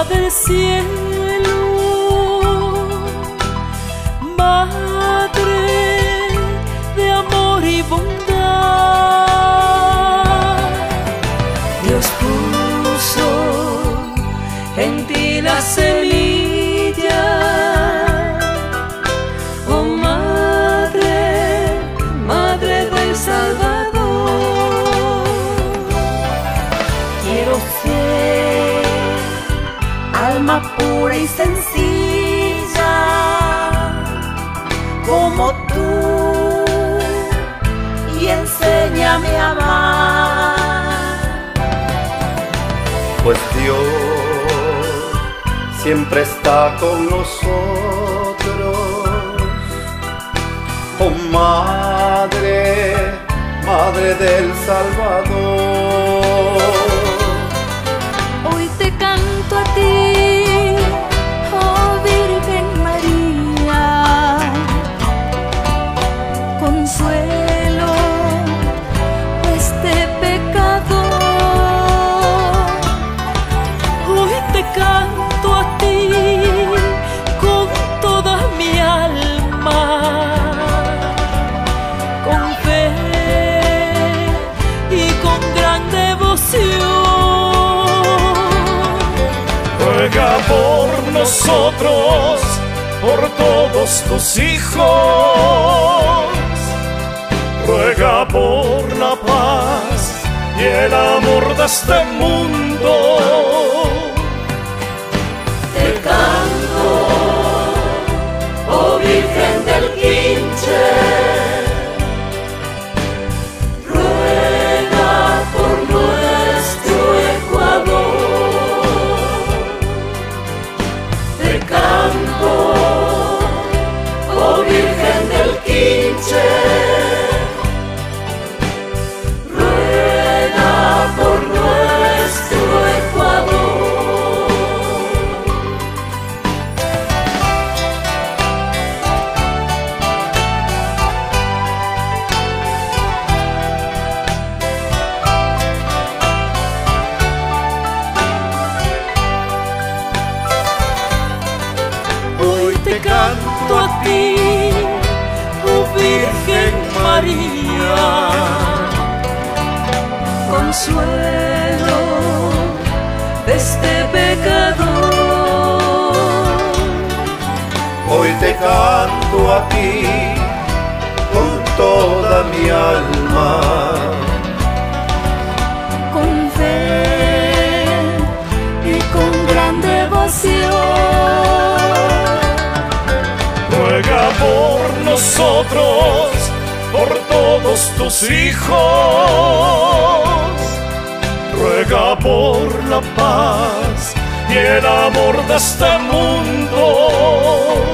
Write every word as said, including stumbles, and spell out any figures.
del cielo, Madre de amor y bondad. Dios puso en ti la semilla, oh Madre, Madre del Salvador. Quiero ser alma pura y sencilla como tú, y enséñame a amar. Pues Dios siempre está con nosotros, oh Madre, Madre del Salvador. Hoy te canto a ti, oh Virgen María, consuelo de este pecador. Hoy te canto a ti con toda mi alma, con fe y con gran devoción. Ruega por nosotros, por todos tus hijos. Ruega por la paz y el amor de este mundo. Te canto, oh Virgen del Quinche, ruega por nuestro Ecuador. Te canto, oh Virgen del Quinche, ruega por nuestro Ecuador. Hoy te canto a ti, oh Virgen María, consuelo de este pecador. Hoy te canto a ti con toda mi alma, Con fe y con gran devoción. Ruega por nosotros, por todos tus hijos. Ruega por la paz y el amor de este mundo.